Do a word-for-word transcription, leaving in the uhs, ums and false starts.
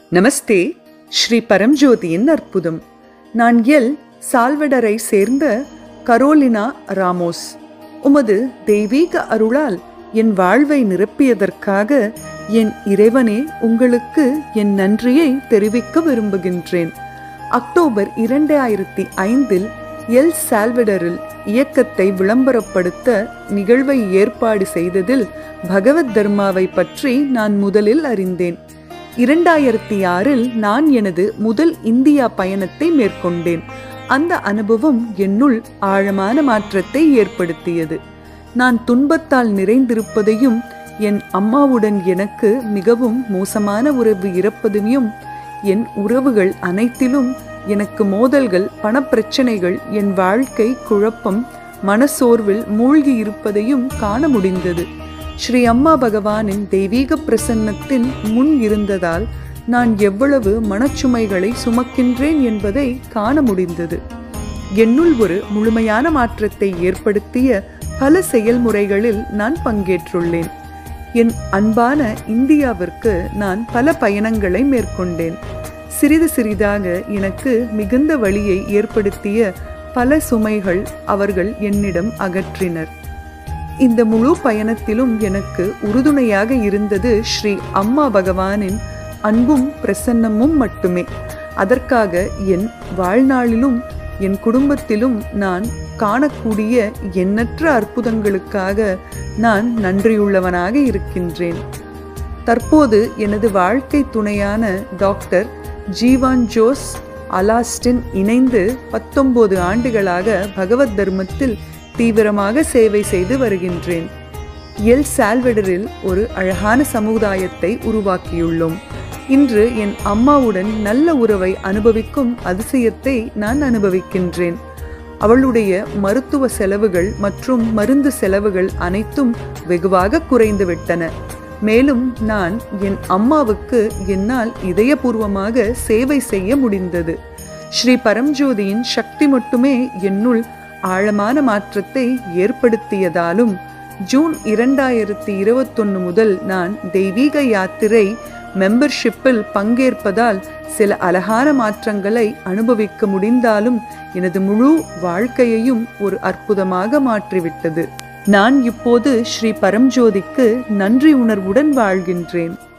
நமஸ்தே. ஸ்ரீ பரம்ஜோதியின் அற்புதம். நான் எல் சால்வடரை சேர்ந்த கரோலினா ராமோஸ். உமது தெய்வீக அருளால் என் வாழ்வை நிரப்பியதற்காக என் இறைவனே உங்களுக்கு என் நன்றியை தெரிவிக்க விரும்புகின்றேன். அக்டோபர் இரண்டாயிரத்தி ஐந்தில் எல் சால்வடரில் இயக்கத்தை விளம்பரப்படுத்த நிகழ்வை ஏற்பாடு செய்ததில் பகவத் தர்மாவை பற்றி நான் முதலில் அறிந்தேன். இரண்டாயிரத்தி ஆறில் நான் எனது முதல் இந்தியா பயணத்தை மேற்கொண்டேன். அந்த அனுபவம் என்னுள் ஆழமான மாற்றத்தை ஏற்படுத்தியது. நான் துன்பத்தால் நிறைந்திருப்பதையும் என் அம்மாவுடன் எனக்கு மிகவும் மோசமான உறவு இருப்பதையும், என் உறவுகள் அனைத்திலும் எனக்கு மோதல்கள், பணப்பிரச்சனைகள், என் வாழ்க்கை குழப்பம், மனசோர்வில் மூழ்கி இருப்பதையும் காண முடிந்தது. ஸ்ரீ அம்மா பகவானின் தெய்வீக பிரசன்னத்தின் முன் இருந்ததால் நான் எவ்வளவு மனச்சுமைகளை சுமக்கின்றேன் என்பதை காண முடிந்தது. என்னுள் ஒரு முழுமையான மாற்றத்தை ஏற்படுத்திய பல செயல்முறைகளில் நான் பங்கேற்றுள்ளேன். என் அன்பான இந்தியாவிற்கு நான் பல பயணங்களை மேற்கொண்டேன். சிறிது சிறிதாக எனக்கு மிகுந்த வலியை ஏற்படுத்திய பல சுமைகள் அவர்கள் என்னிடம் அகற்றினர். இந்த முழு பயணத்திலும் எனக்கு உறுதுணையாக இருந்தது ஸ்ரீ அம்மா பகவானின் அன்பும் பிரசன்னமும் மட்டுமே. அதற்காக என் வாழ்நாளிலும் என் குடும்பத்திலும் நான் காணக்கூடிய எண்ணற்ற அற்புதங்களுக்காக நான் நன்றியுள்ளவனாக இருக்கின்றேன். தற்போது எனது வாழ்க்கை துணையான டாக்டர் ஜீவான் ஜோஸ் அலாஸ்டின் இணைந்து பத்தொன்பது ஆண்டுகளாக பகவத் தர்மத்தில் தீவிரமாக சேவை செய்து வருகின்றேன். எல் சால்வடரில் ஒரு அழகான சமுதாயத்தை உருவாக்கியுள்ளோம். இன்று என் அம்மாவுடன் நல்ல உறவை அனுபவிக்கும் அதிசயத்தை நான் அனுபவிக்கின்றேன். அவளுடைய மருத்துவ செலவுகள் மற்றும் மருந்து செலவுகள் அனைத்தும் வெகுவாக குறைந்துவிட்டன. மேலும் நான் என் அம்மாவுக்கு என்னால் இதயபூர்வமாக சேவை செய்ய முடிந்தது. ஸ்ரீ பரம்ஜோதியின் சக்தி மட்டுமே என்னுள் ஆழமான மாற்றத்தை ஏற்படுத்தியதாலும் ஜூன் இரண்டாயிரத்தி இருபத்தொன்னு முதல் நான் தெய்வீக யாத்திரை மெம்பர்ஷிப்பில் பங்கேற்பதால் சில அழகான மாற்றங்களை அனுபவிக்க முடிந்தாலும் எனது முழு வாழ்க்கையையும் ஒரு அற்புதமாக மாற்றிவிட்டது. நான் இப்போது ஸ்ரீ பரம்ஜோதிக்கு நன்றி உணர்வுடன் வாழ்கின்றேன்.